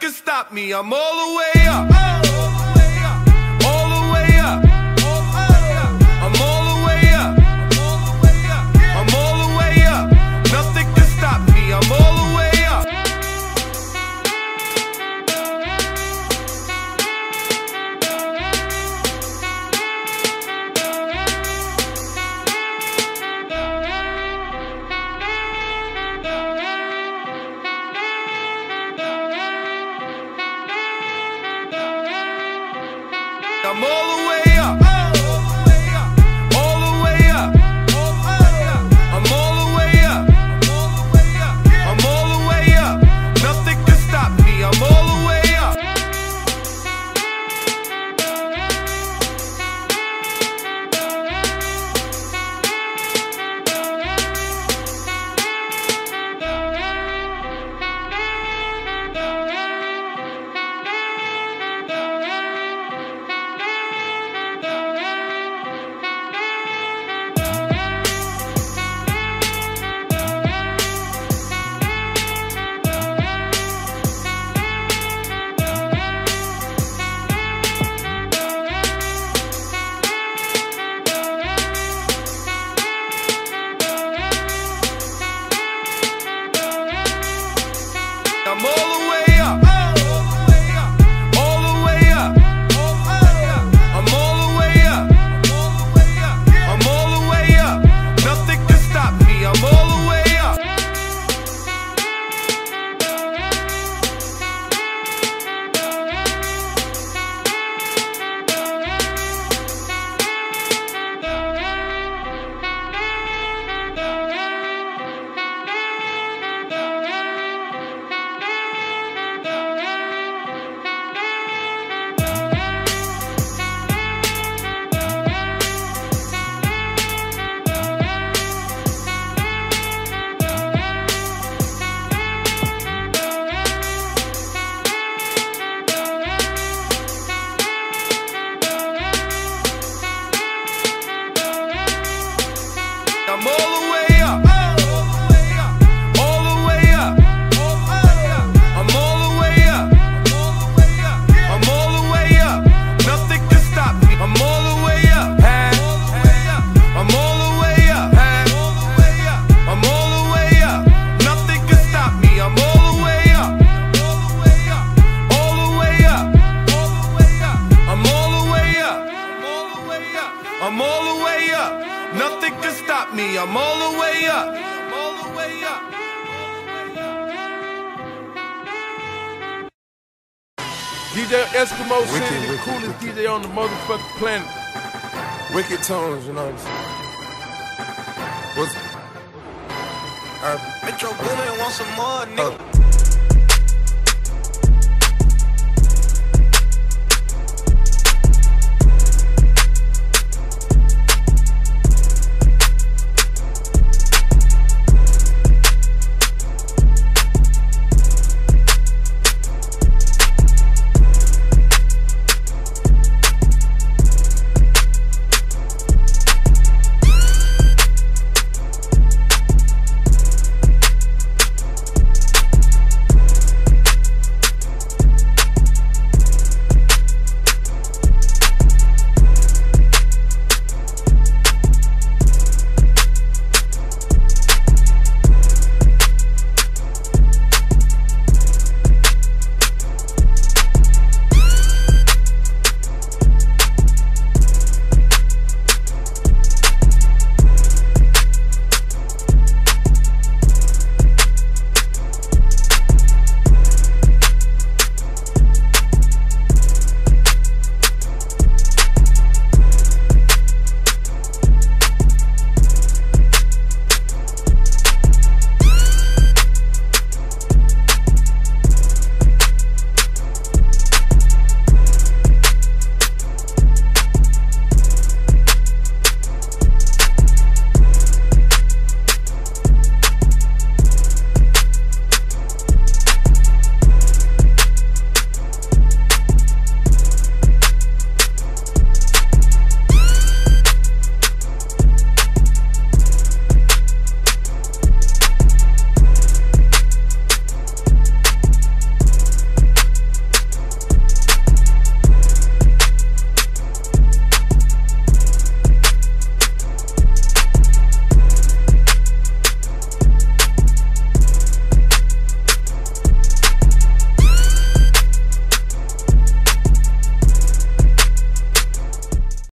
can stop me. I'm all the way up. All the way up. I'm all the way up. I'm all the way up. Nothing can stop me. I'm all the way up. I'm all the way up. All the way up. I'm all the way up. I'm all the way up. Nothing can stop me. I'm all the way up. I'm all the way up. All the way up. I'm all the way up. I'm all the way up. Nothing can stop me. I'm all the way up. I'm all the way up. All the way up. I'm all the way up. I'm all the way up. Nothing can stop me. I'm all the way up. I'm all the way up. I'm all the way up. Nothing can stop me. I'm all the way up. All the way up. I'm all the way up. I'm all the way up. Nothing can stop me. I'm all the way up. I'm all the way up. DJ Eskimo City, the coolest DJ on the motherfucking planet. Wicked tones, you know what I'm saying? What's Metro Boomin want some more, nigga.